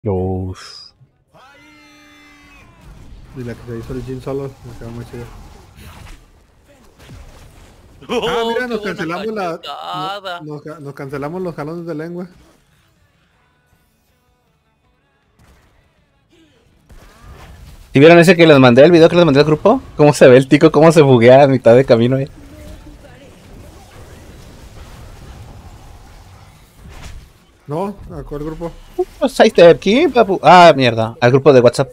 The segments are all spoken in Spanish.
Uf. Y la que se hizo el Jin solo, me quedó muy chido. Mira, nos cancelamos nos cancelamos los jalones de lengua. ¿Sí vieron ese que les mandé, el video que les mandé al grupo? ¿Cómo se ve el tico? ¿Cómo se buguea a mitad de camino ahí? No, ¿a cuál grupo? Sidestep, ¿quién, papu? Ah, mierda. Al grupo de WhatsApp.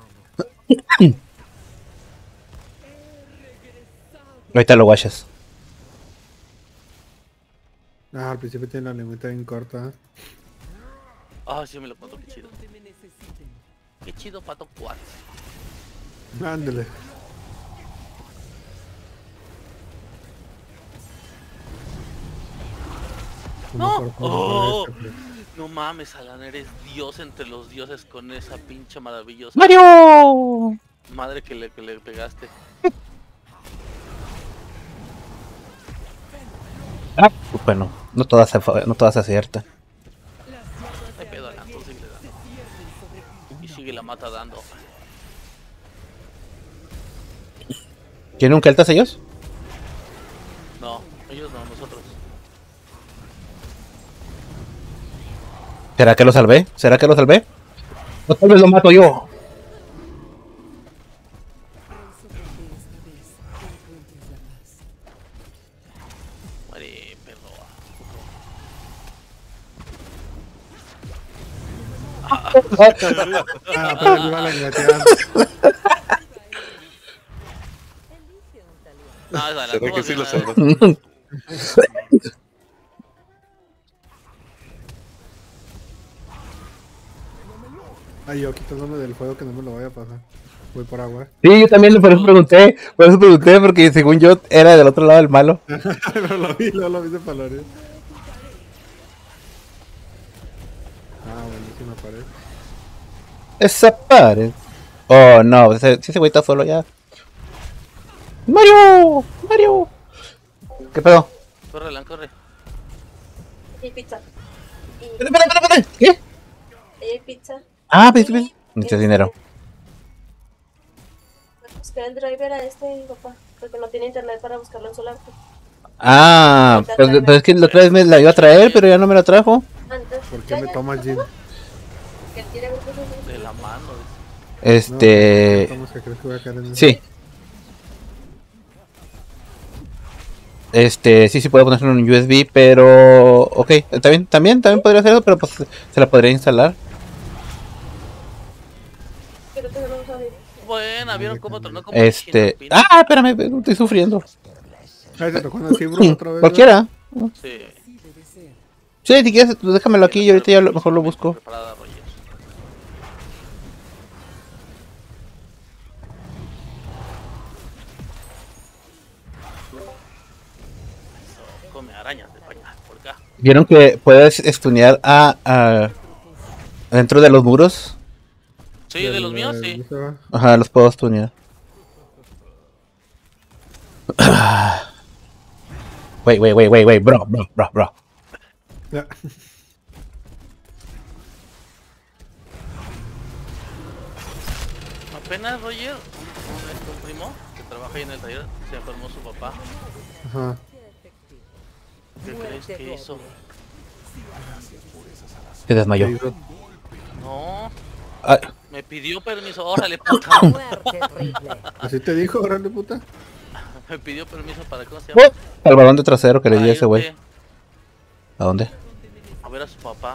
Ahorita lo guachas. Al principio tiene la lengüita bien corta. Ah, sí me lo cuento, qué chido. Qué chido, pato 4. Ándale. No, oh, no mames, Alan, eres dios entre los dioses con esa pinche maravillosa ¡Mario! madre que le pegaste. Ah, bueno, no todas se aciertan. Hay pedo, Alan, tú sigue dando. Y sigue la mata dando. ¿Quieren un Keltas ellos? No, ellos no, nosotros. ¿Será que lo salvé? ¿Será que lo salvé? O tal vez lo mato yo. Muere, perro. Pero me iba a engatear. No, es Alan, ¿Será que sí lo salvó? Ay, yo quitándome del juego que no me lo vaya a pasar. Voy por agua. Sí, yo también por eso pregunté, porque según yo era del otro lado del malo. No lo vi de palorio. Buenísima pared. Esa pared. Oh, no, si ese güey está solo ya. ¡Mario! ¡Mario! ¿Qué pedo? Corre, Alan, corre. Y pizza. Espera. ¿Qué? Y pizza. Ah, pues. Mucho dinero. Buscar el driver a este papá, porque no tiene internet para buscarlo en su laptop. Ah, pero es que la otra vez me la iba a traer, pero ya no me la trajo. Antes, ¿Por qué me toma el Jin? que él quiere ver cosas De la mano. ¿Cómo se crees que voy a caer en eso? Sí. Sí puedo ponerlo en un USB, pero... Ok, también podría hacerlo, pero pues se la podría instalar. Quiero que no lo sabe. Buena, ¿vieron cómo tronó como Espérame, estoy sufriendo. Ay, te tocó una cibra otra vez. Cualquiera. Sí. Sí, si quieres, pues déjamelo aquí y ahorita ya mejor lo busco. Preparada, Roger. Eso, come arañas de pañal, por acá. ¿Vieron que puedes stunear dentro de los muros? Sí, de los míos, sí. Ajá, los puedo stunear. Wait, bro. Ya. Apenas, Roger, un primo que trabaja ahí en el taller, se enfermó su papá. Ajá. ¿Qué crees que hizo? Se desmayó. No, Ah, me pidió permiso. Órale, puta. ¿Así te dijo, grande puta? Me pidió permiso para, ¿cómo se llama? al balón de trasero que le di a Para ese güey. irte ¿A dónde? a ver a su papá.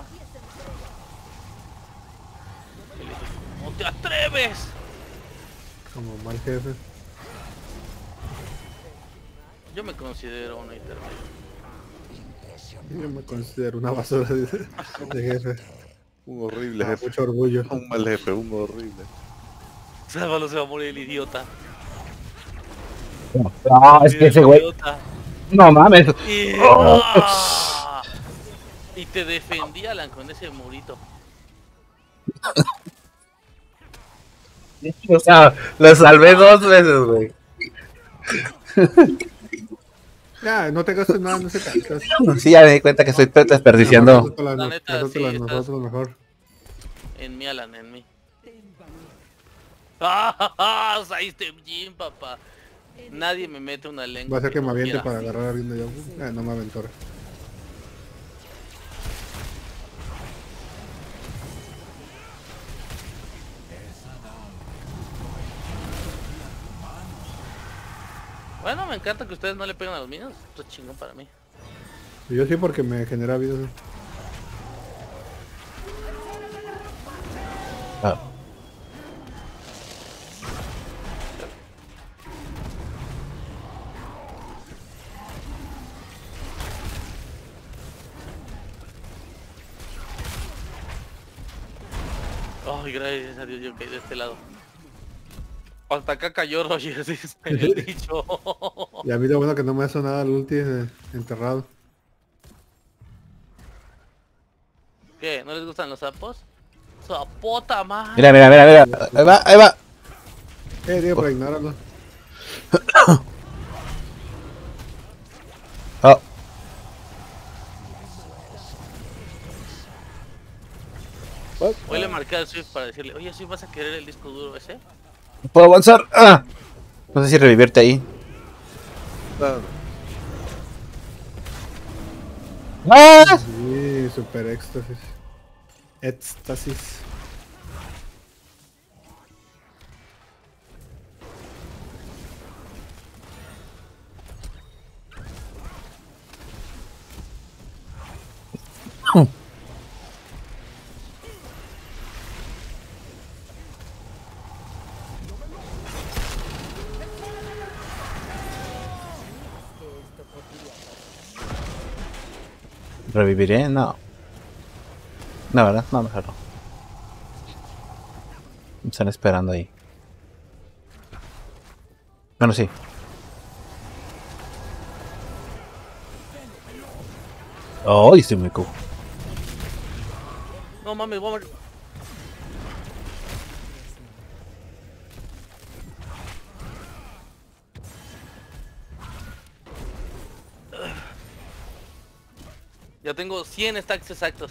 Y le dije, ¿cómo te atreves? Como mal jefe. Yo me considero una intermedia. Yo me considero una basura de jefe. Un horrible jefe. Mucho orgullo. Un mal jefe, un horrible. Sálvalo, se va a morir el idiota. No, es que ese güey. Idiota. No mames. Y... Oh. ¡Ah! Y te defendí, Alan, con ese murito. O sea, lo salvé 2 veces, güey. Ya, no te gastes nada en ese caso. Sí, ya me di cuenta que estoy desperdiciando. La neta, sí, Nosotros mejor. En mí, Alan, en mí. ¡Ah! Sidestep Jim, papá. Nadie me mete una lengua. Va a ser que me no aviente quiera. para agarrar a alguien de allá. No me aventó. Bueno, me encanta que ustedes no le peguen a los míos. Esto es chingón para mí. Y yo sí porque me genera vida. Ah. Ay, gracias a Dios, yo caí de este lado. Hasta acá cayó Roger, dice el dicho. Y a mí lo bueno que no me ha sonado el ulti enterrado. ¿Qué? ¿No les gustan los sapos? ¡Zapota, man! Mira, mira, mira, mira. Ahí va, ahí va. Digo, pero ignóralo. Oh. Hoy le marqué al Swift para decirle, oye, ¿sí vas a querer el disco duro ese? No puedo avanzar. Ah. No sé si revivirte ahí. ¡Ah! Sí, super éxtasis. Éxtasis. ¿Reviviré? No. No, ¿verdad? No, mejor no. Me están esperando ahí. Bueno, sí. Oh, estoy muy cool. No mames, voy a morir. Ya tengo 100 stacks exactos.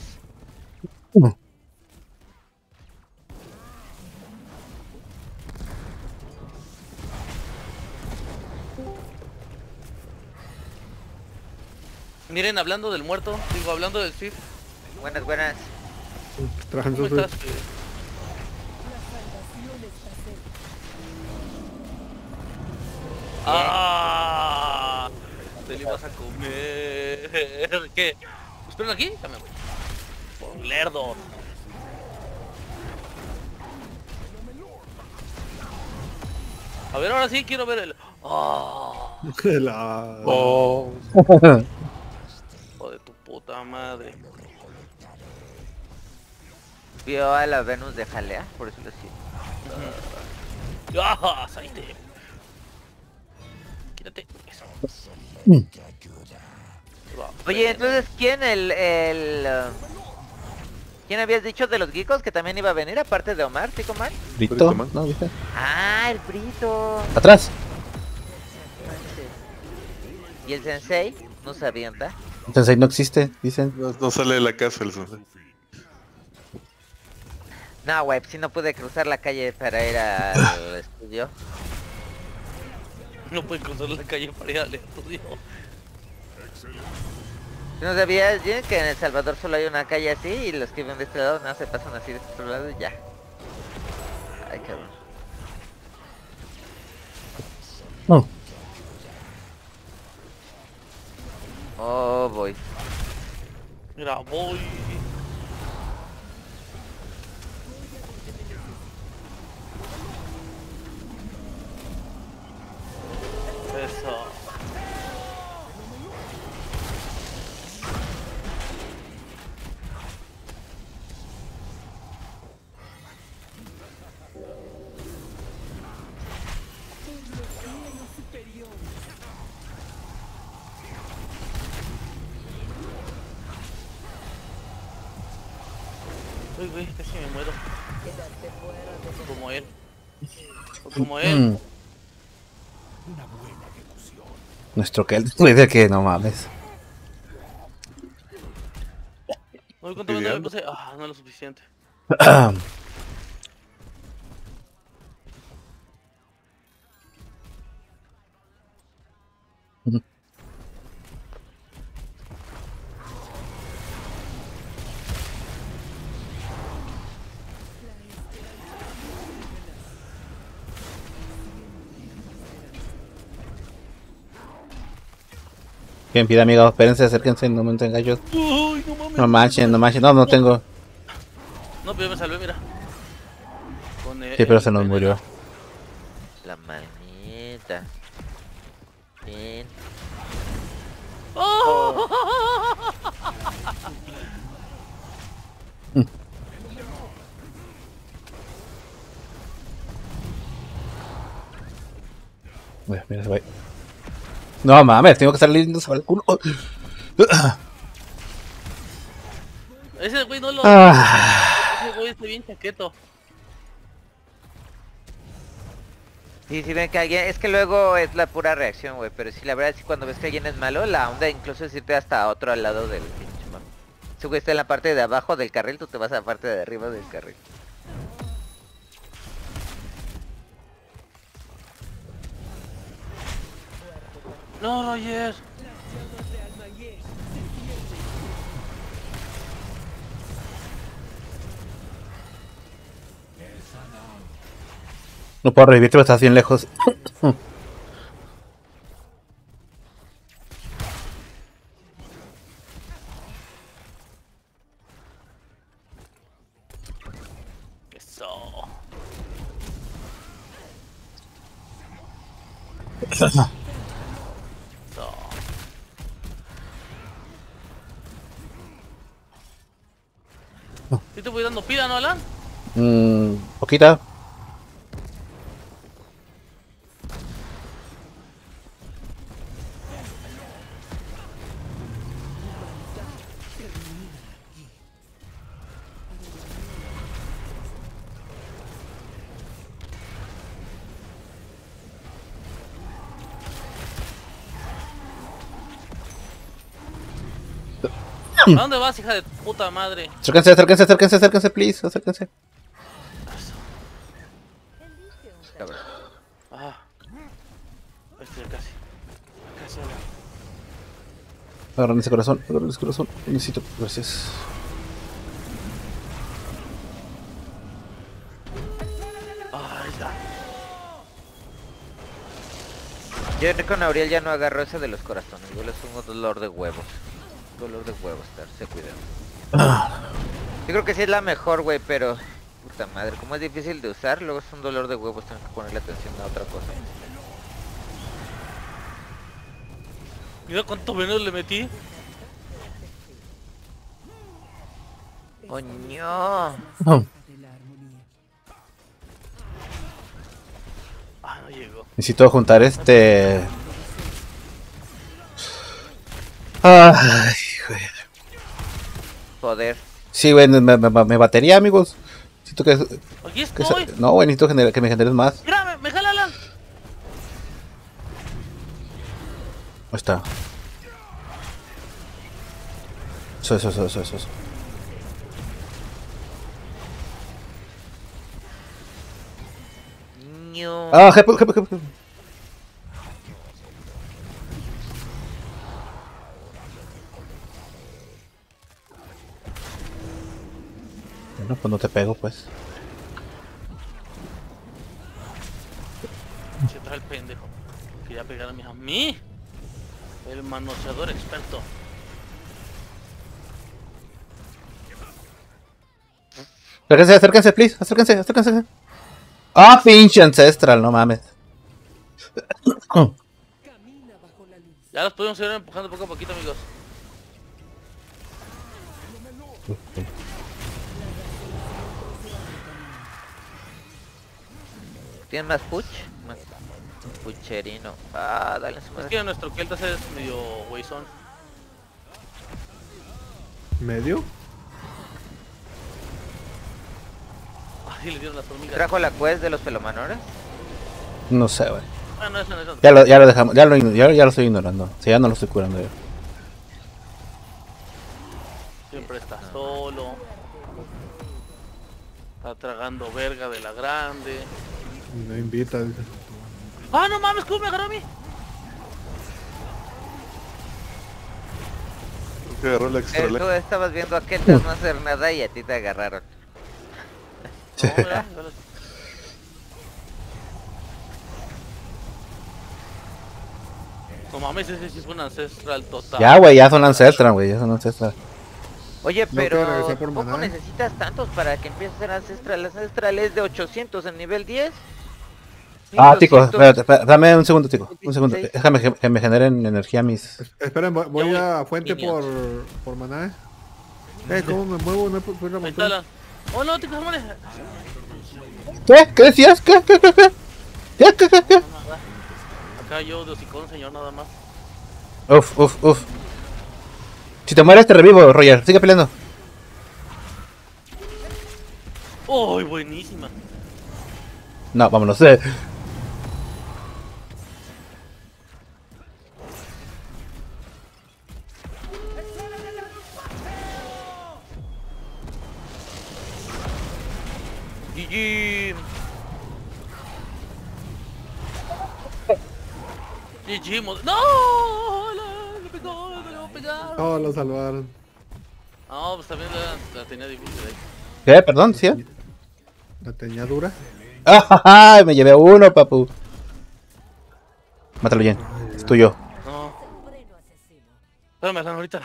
Miren, hablando del muerto, digo, hablando del Swift. Buenas, buenas. Trabajando ¿Cómo su... estás? ¡Ah! Te lo ibas a comer. ¿Qué? ¿Esperen aquí? Ya me voy. Por lerdo. A ver, ahora sí quiero ver el... ¡Ah! La... Oh, Hijo de tu puta madre. Vio a la Venus de Jalea, por eso lo siento. ¡Ah! ¡Saite! Quítate. Eso. Va, Oye, entonces, ¿quién ¿quién habías dicho de los geekos que también iba a venir, aparte de Omar, Tico Man? ¿Brito? man. No, ¿viste? Ah, el Brito. Atrás. Y el Sensei, no se avienta. Entonces ahí no existe, dicen. no sale de la casa el sensei. No, güey, si no pude cruzar la calle para ir al estudio. No pueden cruzar la calle para ir al estudio. ¿No sabías, Jim, que en El Salvador solo hay una calle así y los que viven de este lado no se pasan así de este otro lado y ya? Ay, cabrón. No. Oh, voy. Mira, voy. Eso. Uy, güey, casi me muero. Como él. O como él. Nuestro que dice que no mames. No, ¿cuánto me puse? Ah, no es lo suficiente. Bien, pide amigos, espérense, acérquense, no me tengan gallos. Uy, no mames. No manchen, no manchen, no tengo. No, pero yo me salvé, mira. Con Sí, pero se nos murió. La manita. Bien. ¡Oh! Mira, se va. No mames, tengo que estar lindo sobre el culo. Ese güey no lo... Ah. Ese güey está bien chaqueto. Sí, si ven que alguien, es que luego es la pura reacción, güey, pero sí, la verdad es que cuando ves que alguien es malo, la onda incluso es irte hasta otro al lado del pinche mapa. Si güey está en la parte de abajo del carril, tú te vas a la parte de arriba del carril. No, Roger. No puedo revivirte, pero estás bien lejos. Eso. Eso. ¿Sí te voy dando pila, no, Alan? Poquita. ¿A dónde vas, hija de tu puta madre? Acérquense, acérquense, acérquense, acérquense, please, acérquense. Cabrón. Ah. Estoy casi. Casi, Alan. Agarran ese corazón, agarran ese corazón. Necesito, gracias. Ay, ya. Yo con Auriel ya no agarro ese de los corazones, güey, es un dolor de huevos. Dolor de huevos, se cuidan. Yo creo que sí es la mejor, güey, pero... Puta madre, como es difícil de usar, luego es un dolor de huevos, tengo que ponerle atención a otra cosa. Mira cuánto veneno le metí. ¡Coño! Ah, no llegó. Necesito juntar Ay, güey. Joder. Sí, güey, me batería, amigos. Necesito Aquí estoy. No, güey, necesito que me generes más. Mira, me jala, Alan. Ahí está. Eso. ¡Ño! Ah, jefe. Bueno, pues no te pego, pues. Se trae el pendejo. Quería pegar a mí. El manoseador experto. Acérquense, please. Acérquense. Ah, pinche ancestral, no mames. Ya los podemos ir empujando poco a poquito, amigos. ¿Tienes más puch? Más pucherino. Ah, dale su Es madre. que nuestro Keltas es medio güeyzón. ¿Medio? Ay, le dieron las hormigas. ¿Trajo la quest de los pelomanores? No sé, güey. Ah, no, eso no, eso no. Ya lo dejamos, ya lo estoy ignorando. Sí, ya no lo estoy curando yo. Siempre está solo. Está tragando verga de la grande. Y no invita, dice. ¡Ah, no mames! ¿Cómo me agarró a mí? Que agarró la extra Tú ley. estabas viendo a Kentas no hacer nada y a ti te agarraron. No, mira, no mames, ese sí fue un ancestral total. Ya, güey, ya son Ancestral, güey, ya son Ancestral. Oye, No pero quiero regresar por ¿tampoco maná, necesitas tantos para que empieces a ser ancestral? Ancestral es de 800 en nivel 10. Ah, tico, 1200. espérate, dame un segundo, tico. Un segundo, 16. déjame que me generen energía mis... Esperen, voy Ya a fuente minions. por maná. ¿Cómo me muevo? No puedo la Ahí está montaña. la... Oh no, te cámara. ¿Qué? ¿Qué decías? ¿Qué? ¿Qué? Acá yo de hocicón, señor, nada más. Uf. Si te mueres te revivo, Roger, sigue peleando. ¡Uy, buenísima! No, vámonos. GG. GG, ¡no! Le pegó, le va a pegar. Oh, lo salvaron. No, pues también la tenía difícil ahí. ¿Qué? Perdón, ¿sí? La tenía dura. ¡Ah! Me llevé a uno, papu. Mátalo, Jen. Es tuyo. No. Espérame, Alan, ahorita.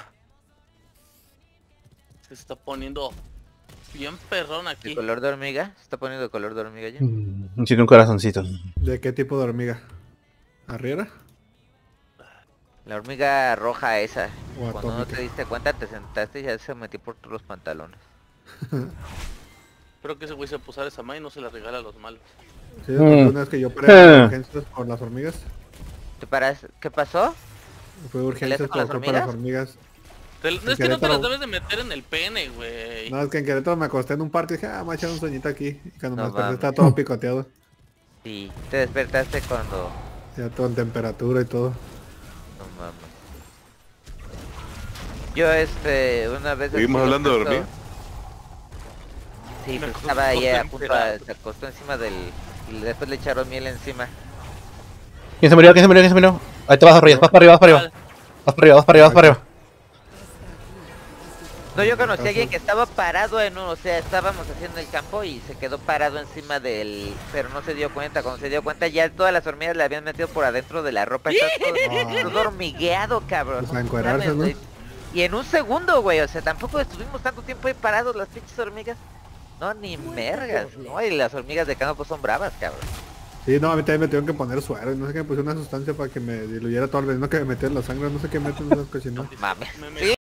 Se está poniendo bien perrón ¿El aquí. color de hormiga? ¿Se está poniendo de color de hormiga ya? Tiene un corazoncito. ¿De qué tipo de hormiga? ¿Arriera? La hormiga roja esa. O Cuando no atómica. te diste cuenta te sentaste y ya se metió por todos los pantalones. Espero que ese güey se posar esa mano y no se la regala a los malos. Sí, una vez que yo paré urgencias por las hormigas. ¿Qué pasó? Fue urgencias con las por las hormigas. No es que no te Querétaro. las debes de meter en el pene, güey. No, es que en Querétaro me acosté en un parque y dije, me voy a echar un sueñito aquí. Y cuando No me desperté mames. estaba todo picoteado. Sí, te despertaste cuando... Ya todo en temperatura y todo. No mames. Yo una vez... ¿Seguimos estuve hablando de justo- dormir? Sí, Me pues acosté estaba ahí a punto temperado. se acostó encima del... Y después le echaron miel encima. ¿Quién se murió? ¿Quién se murió? ¿Quién se murió? Ahí te vas, Roger. Vas para arriba, vas para arriba. Vas para arriba, vas para arriba, vas para arriba. No, yo conocí a alguien que estaba parado o sea, estábamos haciendo el campo y se quedó parado encima del... Pero no se dio cuenta, cuando se dio cuenta ya todas las hormigas le habían metido por adentro de la ropa. Está todo hormigueado, cabrón. Pues a encuerarse, Mames, ¿no? güey. Y en un segundo, güey, o sea, tampoco estuvimos tanto tiempo ahí parados las pinches hormigas. No, ni mergas, ¿no? Y las hormigas de campo son bravas, cabrón. Sí, no, a mí también me tuvieron que poner suero. No sé qué, me puse una sustancia para que me diluyera todo el veneno que me metía en la sangre. No sé qué meten esas cochinas. Mames. Me- Sí,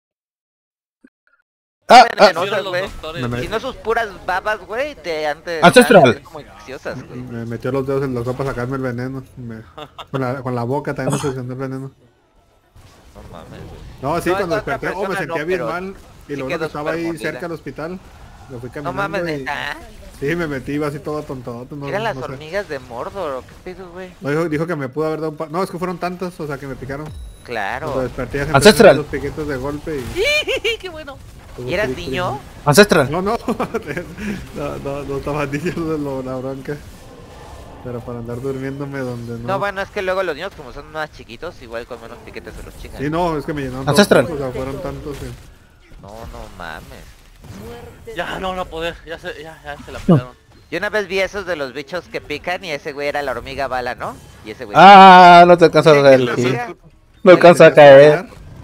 Ah, venenosas, los güey. doctores, Me- Si no sus puras babas, güey, te antes... Ancestral. Como infecciosas, güey. Me metió los dedos en la sopa a sacarme el veneno. Con la boca también me succionó el veneno. No mames, güey. No, sí, No, cuando esta otra desperté, me persona sentía no, bien pero mal. Y sí luego quedó que estaba ahí supermordida. cerca del hospital, lo fui No caminando mames, y... neta. Sí, me metí, iba así todo tonto. No, Eran las no sé. hormigas de Mordor, ¿qué pedo, güey? No, dijo que me pudo haber dado un No, es que fueron tantas, o sea, que me picaron. Cuando Claro. desperté ya se Ancestral. empezaron los piquetes de golpe y... ¡Qué bueno! todo ¿Y eras cri, cri. niño? Ancestral. No, no estaba niño la bronca. Pero para andar durmiéndome donde no... No, bueno, es que luego los niños como son más chiquitos, igual con menos piquetes se los chingan. Sí, no, es que me llenaron Ancestral. todos, o sea, fueron tantos y... No, no mames. Ya, no poder. Ya se la pelaron. Yo una vez vi esos de los bichos que pican y ese güey era la hormiga bala, ¿no? Y ese güey... Ah, no te alcanzó a caer. Sí, Sí. sí. No alcanzó a caer.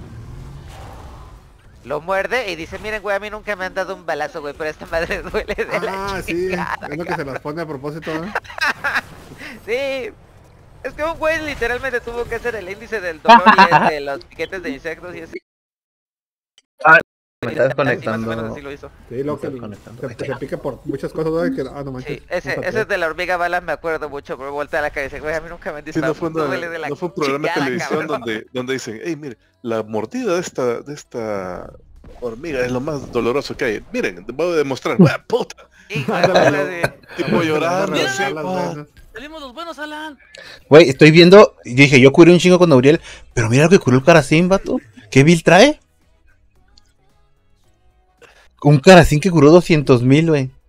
Lo muerde y dice, miren, güey, a mí nunca me han dado un balazo, güey, pero esta madre duele de la Sí, chingada. es lo que se las pone a propósito, ¿eh? Sí. Es que un güey literalmente tuvo que hacer el índice del dolor y el de los piquetes de insectos y así. Me estás Más o menos conectando. así lo hizo. Sí, lo que Estás conectando. se pica por muchas cosas, ¿no? Que, no manches. Sí, ese no es de la hormiga bala, me acuerdo mucho, pero voltea la cabeza, güey, a mí nunca me han Sí, disparado. no fue, duele de la no fue un programa de chingada, televisión cabrón. donde dicen, hey, mire, la mordida de esta hormiga es lo más doloroso que hay. Miren, te voy a demostrar. ¡Ah, puta! Hijo de madre. Tipo llorando, Mira, así, las pa. venas. Salimos los buenos, Alan. Güey, estoy viendo. Yo dije, yo curé un chingo con Auriel. Pero mira lo que curó el Karacín, vato. ¿Qué build trae? Un Karacín que curó 200,000, güey.